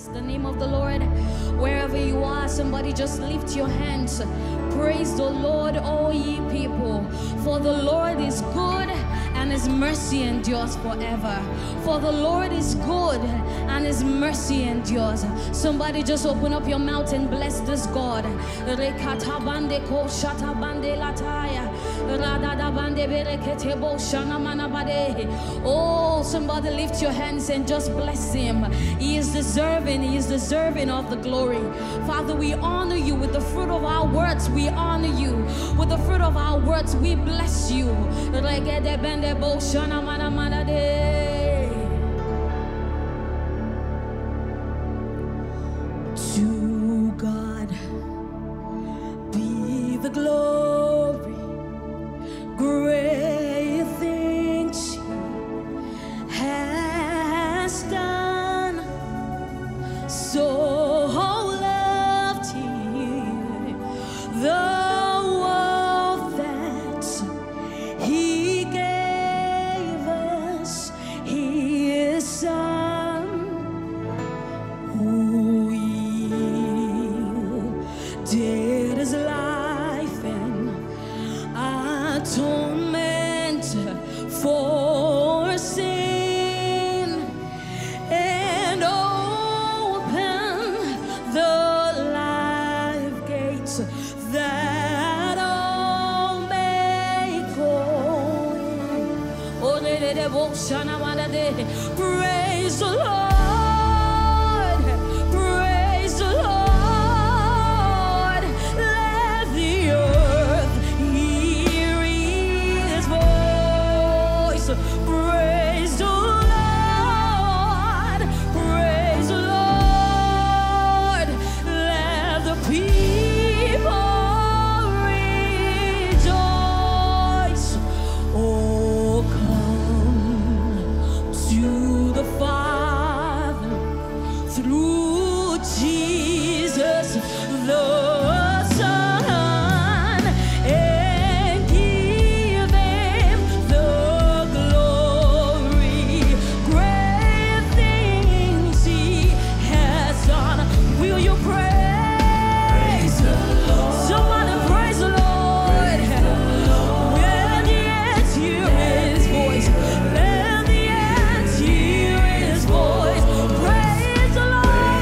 bless the name of the Lord. Wherever you are, somebody just lift your hands. Praise the Lord, all ye people. For the Lord is good, and his mercy endures forever. For the Lord is good, and his mercy endures. Somebody just open up your mouth and bless this God. Oh, somebody lift your hands and just bless him. He is deserving of the glory. Father, we honor you with the fruit of our words. We honor you with the fruit of our words. We bless you. To God be the glory, great things he has done. So loved he the world that he gave us his Son, who yielded his life in atonement for sin, and open the life gates that all may go in. Praise the Lord, praise the Lord. Let the earth hear his voice. Praise the Lord, praise the Lord. Let the people rejoice. Oh, come to the Father through Jesus the Son, and give him the glory. Great things he has done. Will you praise the Lord? Somebody praise the Lord. Let the ants hear his voice. Let the ants hear his voice. Praise the Lord.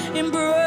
embrace